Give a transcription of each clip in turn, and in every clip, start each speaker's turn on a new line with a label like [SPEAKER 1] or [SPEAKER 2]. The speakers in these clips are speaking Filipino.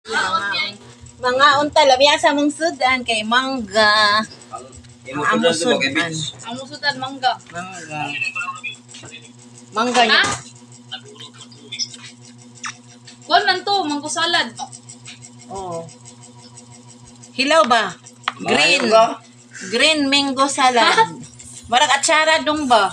[SPEAKER 1] Mga unta labiasa mong sudan kay mangga.
[SPEAKER 2] Ang
[SPEAKER 1] sudan.
[SPEAKER 3] Ang musudan mangga.
[SPEAKER 1] Mangga. Mangga niya.
[SPEAKER 3] Ha? Kuan man to, manggo salad.
[SPEAKER 1] Oh. Hilaw ba? Green. Green mango salad. Marag atsara dong ba?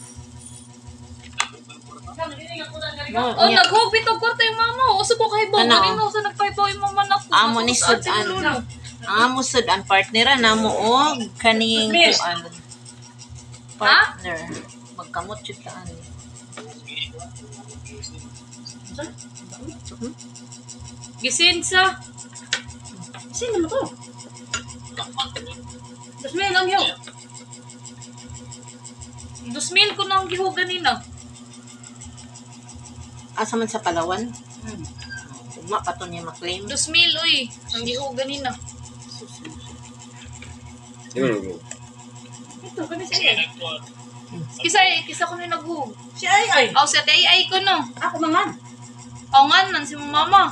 [SPEAKER 3] Oh, naghubit og kwarta yung mama. O subo kay Bo.
[SPEAKER 1] Ano?
[SPEAKER 3] Kanino sa nagpaypaw yung mama na ko.
[SPEAKER 1] Amo ni sudan. Amo sudan partner na mo og kaning kuan. Partner. Magkamot jud ta ani.
[SPEAKER 3] Gisinsa.
[SPEAKER 4] Sino mo to?
[SPEAKER 3] Dusmil ang hiyo. Dusmil ko nang gihug ganina.
[SPEAKER 1] Asa man sa Palawan? Ugma pa to niya maklaim.
[SPEAKER 3] Dusmil uy. Ang gihug ganina.
[SPEAKER 4] Ito, kami siya.
[SPEAKER 3] Kisa ko na naghug.
[SPEAKER 4] Si Ay.
[SPEAKER 3] Aw sa tay ko no.
[SPEAKER 4] Ako mangan.
[SPEAKER 3] Aw nga man si mama.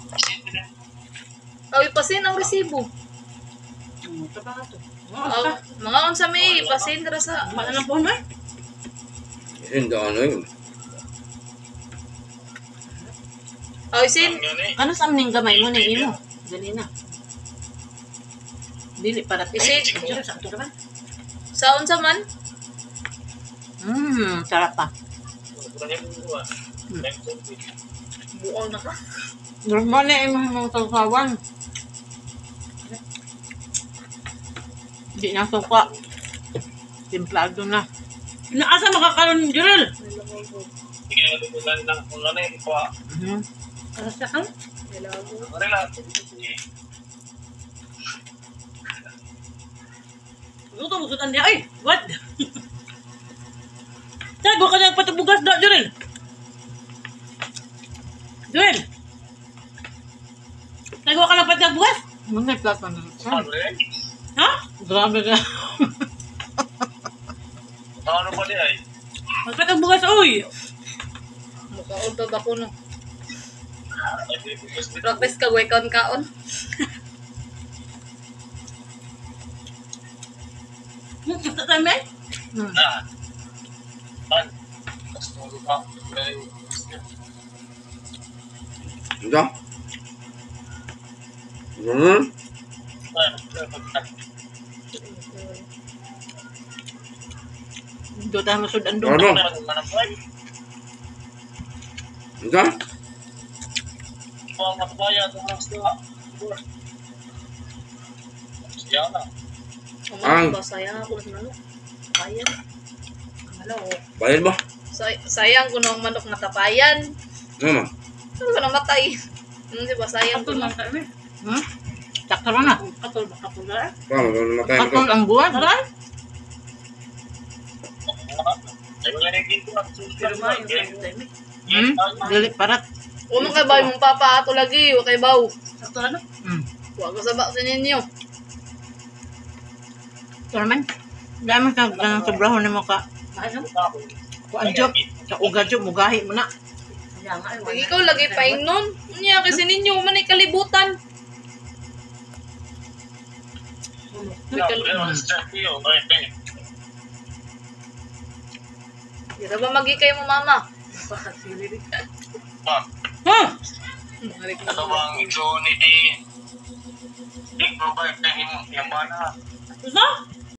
[SPEAKER 3] Aw ipasin ang resibo.
[SPEAKER 4] Ito pa nga to.
[SPEAKER 3] Aw mga unsa may ipasin dira sa.
[SPEAKER 4] Mana ng phone ay?
[SPEAKER 2] Hindi ano yun.
[SPEAKER 3] Aw isin.
[SPEAKER 1] Ano sa amning gamay mo ni imo? Ganina. Dili para
[SPEAKER 3] Isin.
[SPEAKER 4] Diyan sa ato naman.
[SPEAKER 3] Sa unsa man?
[SPEAKER 1] Sarap pa.
[SPEAKER 3] Buol na ka.
[SPEAKER 1] Normal na imong mga salsawan. Di na suka. Timplado na.
[SPEAKER 4] Naasa makakaroon, Jurel? Asa ka? Luto mo sutan niya. Ay, what? Tago ka na patubugas na, Jurel. Jurel. Tago ka na patubugas?
[SPEAKER 1] Muna plato na.
[SPEAKER 4] Ha?
[SPEAKER 1] Grabe ka.
[SPEAKER 5] Ano ba niya eh?
[SPEAKER 4] Magpatubugas, uy.
[SPEAKER 3] Mukaon pa ba ko no? Practice ka way kaon.
[SPEAKER 4] Sa tama?
[SPEAKER 5] Na. Pan. Gusto mo pa.
[SPEAKER 2] Ito?
[SPEAKER 1] Do tayo masudan doon.
[SPEAKER 2] Ano? Ito?
[SPEAKER 5] Ang matbaya ito ang sila. Siya na.
[SPEAKER 2] Ang-
[SPEAKER 3] Sayang ako ng manok. Tapayan.
[SPEAKER 2] Bayad ba?
[SPEAKER 3] Sayang ko ng manok na tapayan.
[SPEAKER 2] Ano?
[SPEAKER 3] Ano ba namatay? Ano di ba sayang ko
[SPEAKER 4] Katol
[SPEAKER 3] na?
[SPEAKER 4] man kami.
[SPEAKER 1] Sakto na.
[SPEAKER 4] Katol ba katol na?
[SPEAKER 2] Paano? Namatay mo
[SPEAKER 1] Katol ang buwan.
[SPEAKER 4] Taray?
[SPEAKER 5] Ay wala na ginto at
[SPEAKER 4] Pero
[SPEAKER 5] susunod.
[SPEAKER 4] ma, yung time
[SPEAKER 1] Dili parat.
[SPEAKER 3] Uno kay baw mong papa ato lagi. O kay baw.
[SPEAKER 4] Sakto na?
[SPEAKER 3] Huwag ko sabak sa ninyo.
[SPEAKER 1] Ito naman. Dahil mo sa sobrahon ni mo ka.
[SPEAKER 4] Ano?
[SPEAKER 1] Kuan job. Sa uga job. Mugahi mo na.
[SPEAKER 4] Kaya nga,
[SPEAKER 3] Pag ikaw lagi paing nun. Niya kasi ninyo man ay kalibutan. Di na ba magi kayo mo mama?
[SPEAKER 4] Ha?
[SPEAKER 3] Marik
[SPEAKER 5] Ito
[SPEAKER 3] na.
[SPEAKER 5] bang ito ni Di provide na yung bana.
[SPEAKER 4] Gusto?